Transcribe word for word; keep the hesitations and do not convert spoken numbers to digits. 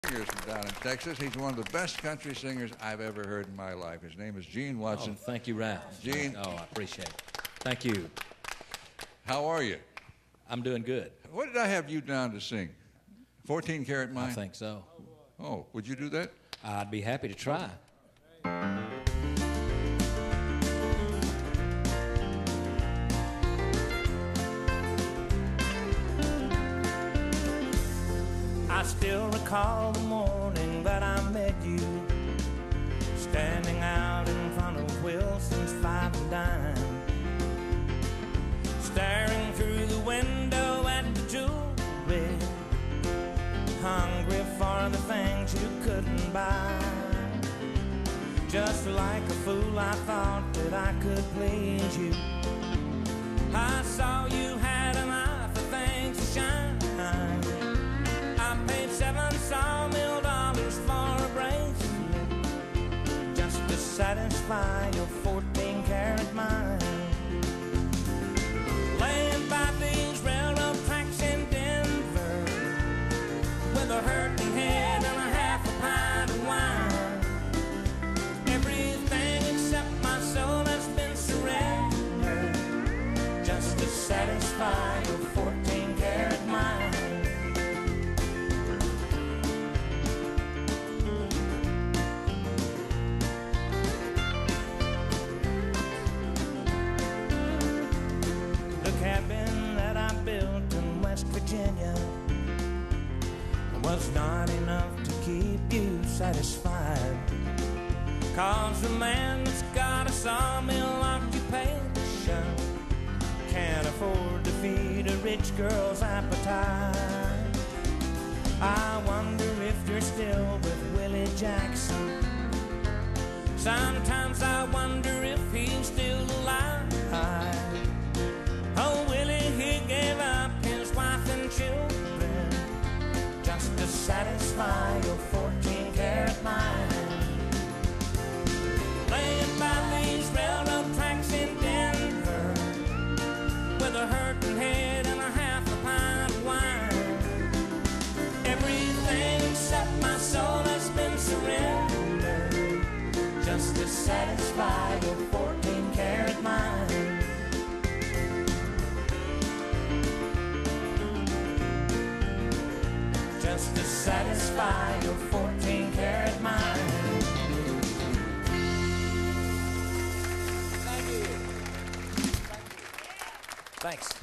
Singers from down in Texas. He's one of the best country singers I've ever heard in my life. His name is Gene Watson. Oh, thank you, Ralph. Gene. Oh, I appreciate it. Thank you. How are you? I'm doing good. What did I have you down to sing? fourteen Karat Mine? I think so. Oh, would you do that? I'd be happy to try. I still recall the morning that I met you, standing out in front of Wilson's Five and Dime, staring through the window at the jewelry, hungry for the things you couldn't buy. Just like a fool, I thought that I could please you. I saw you had an eye for things to shine. I paid seven sawmill dollars for a bracelet just to satisfy your fourteen karat mind. Laying by these railroad tracks in Denver with a hurting head and a half a pint of wine. Everything except my soul has been surrendered just to satisfy your fourteen karat mind. Cabin that I built in West Virginia was not enough to keep you satisfied, 'cause the man that's got a sawmill occupation can't afford to feed a rich girl's appetite. I wonder if you're still with Willie Jackson. Sometimes I wonder if he's still alive. Oh, Willie, he gave up his wife and children just to satisfy your fourteen karat mind. Laying by these railroad tracks in Denver with a hurting head and a half a pint of wine. Everything except my soul has been surrendered just to satisfy your fourteen karat mind. Just to satisfy your fourteen karat mind. Thank you. Thanks.